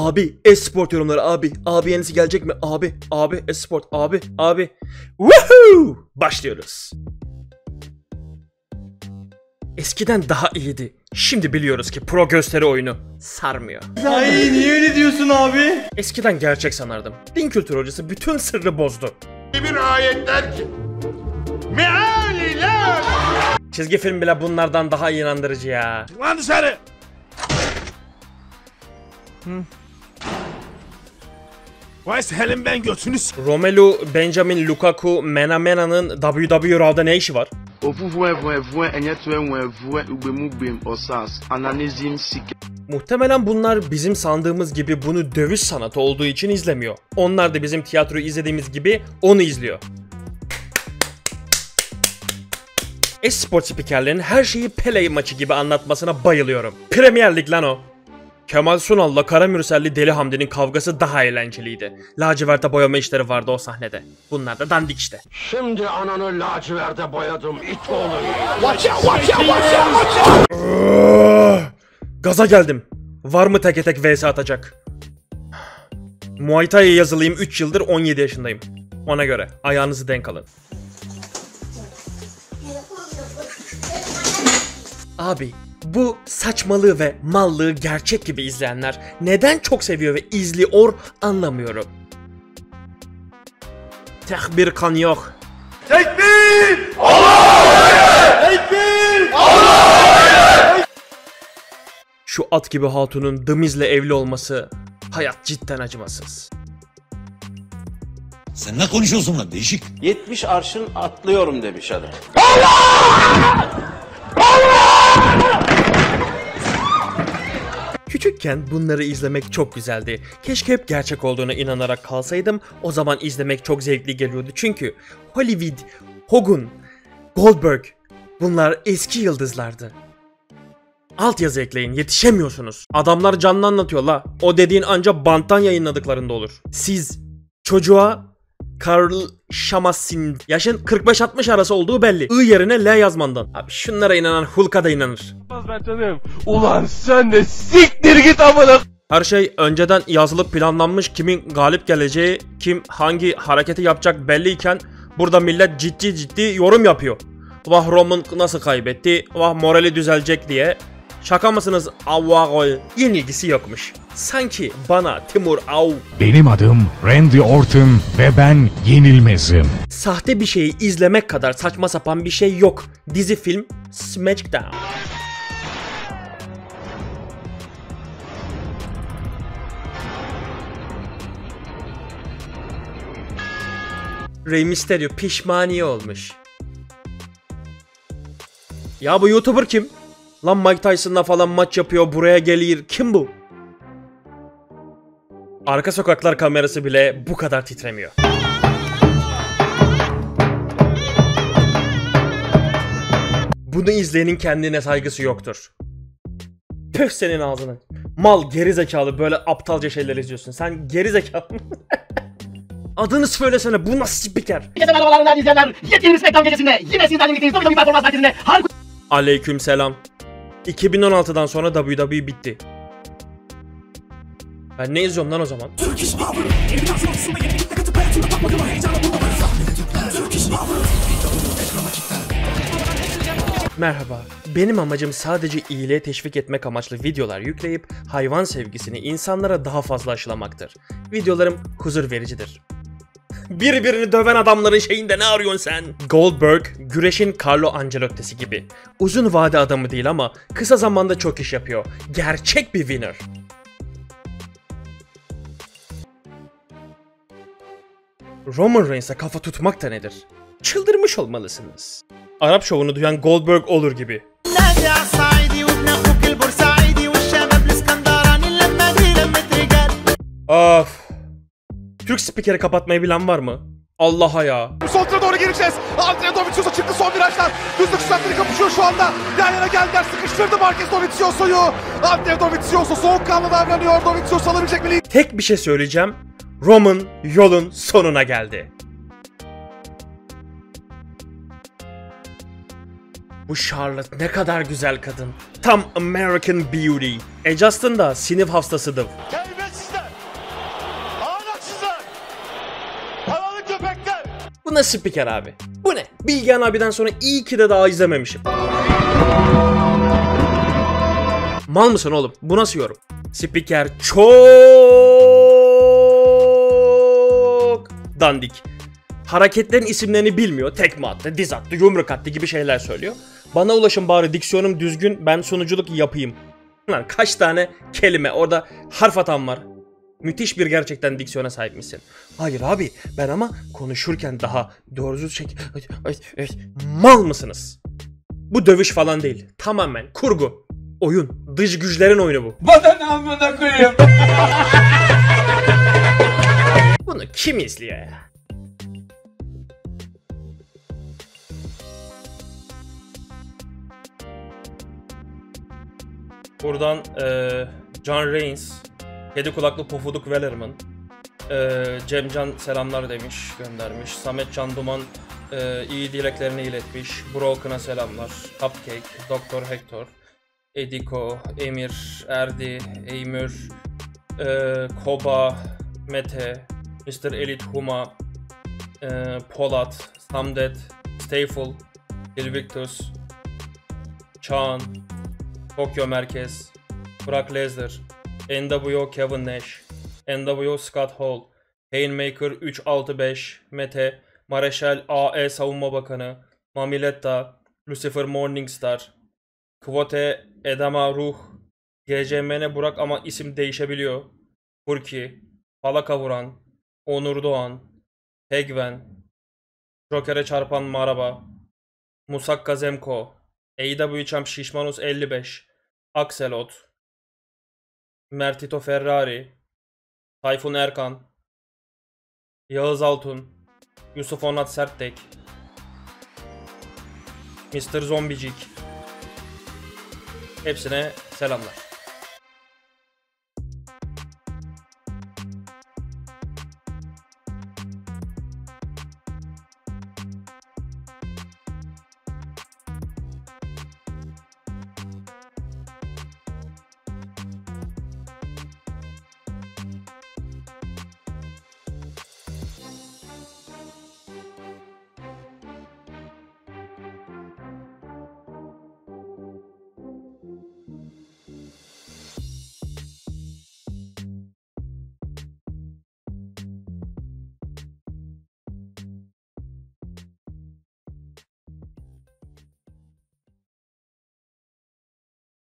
Abi esport yorumları abi. Abi yenisi gelecek mi? Abi esport abi. Woohoo! Başlıyoruz. Eskiden daha iyiydi. Şimdi biliyoruz ki pro gösteri oyunu sarmıyor. Ay niye öyle diyorsun abi? Eskiden gerçek sanardım. Din kültürü hocası bütün sırrı bozdu. Bir ayetler ki mealiler. Çizgi film bile bunlardan daha inandırıcı ya. Lan dışarı. Vay senin ben götünüz. Romelu Benjamin Lukaku Menamena'nın WWE Raw'da ne işi var? Muhtemelen bunlar bizim sandığımız gibi bunu dövüş sanatı olduğu için izlemiyor. Onlar da bizim tiyatroyu izlediğimiz gibi onu izliyor. Esport spikerlerin her şeyi Pele maçı gibi anlatmasına bayılıyorum. Premier Lig lan o. Kemal Sunal'la Karamürselli Deli Hamdi'nin kavgası daha eğlenceliydi. Laciverte boyama işleri vardı o sahnede. Bunlar da dandik işte. Şimdi ananı laciverde boyadım it oğlu. Gaza geldim. Var mı teke tek vs atacak? Muay Thai'ye yazılıyım 3 yıldır 17 yaşındayım. Ona göre ayağınızı denk alın. Abi bu saçmalığı ve mallığı gerçek gibi izleyenler neden çok seviyor ve izliyor anlamıyorum. Tekbir kan yok. Tekbir! Allah! Tekbir! Allah! Şu at gibi hatunun Dımiz'le evli olması hayat cidden acımasız. Sen ne konuşuyorsun lan değişik? 70 arşın atlıyorum demiş adam. Küçükken bunları izlemek çok güzeldi. Keşke hep gerçek olduğuna inanarak kalsaydım. O zaman izlemek çok zevkli geliyordu. Çünkü Hollywood, Hogan, Goldberg bunlar eski yıldızlardı. Altyazı ekleyin, yetişemiyorsunuz. Adamlar canlı anlatıyor la. O dediğin anca banttan yayınladıklarında olur. Siz çocuğa Karl Şamasin yaşın 45-60 arası olduğu belli. I yerine L yazmandan. Abi şunlara inanan Hulk'a da inanır. Ben canım. Ulan sen de siktir git amına. Her şey önceden yazılıp planlanmış, kimin galip geleceği, kim hangi hareketi yapacak belliyken burada millet ciddi yorum yapıyor. Vah Roman nasıl kaybetti, vah morali düzelecek diye. Şaka mısınız? Avvagoy. Yenilgisi yokmuş. Sanki bana Timur Av. Benim adım Randy Orton ve ben yenilmezim. Sahte bir şeyi izlemek kadar saçma sapan bir şey yok. Dizi film SmackDown. Rey Mysterio pişmaniye olmuş. Ya bu YouTuber kim? Lan Mike Tyson'la falan maç yapıyor, buraya gelir. Kim bu? Arka sokaklar kamerası bile bu kadar titremiyor. Bunu izleyenin kendine saygısı yoktur. Püh senin ağzını. Mal gerizekalı böyle aptalca şeyler izliyorsun. Sen gerizekalı mı? Adını söylesene, bu nasıl spiker? Merhabalar izleyenler. Yepyeni SmackDown gecesinde yine sizlerle birlikteyiz. WWE Performans Merkezi'nde Aleyküm selam. 2016'dan sonra WWE bitti. Ben ne izliyorum lan o zaman? Merhaba. Benim amacım sadece iyiliğe teşvik etmek amaçlı videolar yükleyip hayvan sevgisini insanlara daha fazla aşılamaktır. Videolarım huzur vericidir. Birbirini döven adamların şeyinde ne arıyorsun sen? Goldberg, güreşin Carlo Ancelotti'si gibi. Uzun vade adamı değil ama kısa zamanda çok iş yapıyor. Gerçek bir winner. Roman Reigns'e kafa tutmak da nedir? Çıldırmış olmalısınız. Arap şovunu duyan Goldberg olur gibi. Of. Türk spikeri kapatmayı bilen var mı? Allah'a ya. Son tura doğru gireceğiz. Andrea Dovizioso çıktı son virajlar. Hızlı kuşakları kapışıyor şu anda. Yan yana geldiler, sıkıştırdı Marquez Dovizioso'yu. Andrea Dovizioso soğukkanlı davranıyor. Dovizioso alabilecek mi? Tek bir şey söyleyeceğim. Roman yolun sonuna geldi. Bu Charlotte ne kadar güzel kadın. Tam American Beauty. Justin da sinir hastasıdır. Evet sizler. Bu ne spiker abi? Bu ne? Bilgehan abiden sonra iyi ki de daha izlememişim. Mal mısın oğlum? Bu nasıl yorum? Spiker çok dandik. Hareketlerin isimlerini bilmiyor. Tekme attı, diz attı, yumruk attı gibi şeyler söylüyor. Bana ulaşın bari, diksiyonum düzgün, ben sunuculuk yapayım. Lan kaç tane kelime, orada harf atan var. Müthiş bir gerçekten diksiyona sahip misin? Hayır abi, ben ama konuşurken daha doğru mal mısınız? Bu dövüş falan değil. Tamamen kurgu. Oyun. Dış güçlerin oyunu bu. Bana amına koyayım. Bunu kim izliyor ya? Buradan John Reigns, kedi kulaklı pofuduk Wellerman, Cemcan selamlar demiş, göndermiş. Samet Can Duman iyi dileklerini iletmiş. Broken'a selamlar. Cupcake, Doktor Hector, Ediko, Emir, Erdi, Eymür, Koba, Mete, Mr. Elite Huma, Polat, Samdet, Stayful, Ilvictus, Çağan, Tokyo Merkez, Brock Lesnar, NWO Kevin Nash, NWO Scott Hall, Painmaker 365, Mete, Mareşal AE Savunma Bakanı, Mamiletta, Lucifer Morningstar, Kvote Edama Ruh, GCMN Burak ama isim değişebiliyor, Furki, Falaka Vuran, Onur Doğan, Pegven, Joker'e çarpan Maraba, Musakka Zemko, AEW Champ Şişmanus 55, Axelot, Mertito Ferrari, Tayfun Erkan, Yağız Altun, Yusuf Onat Serttek, Mr. Zombicik. Hepsine selamlar.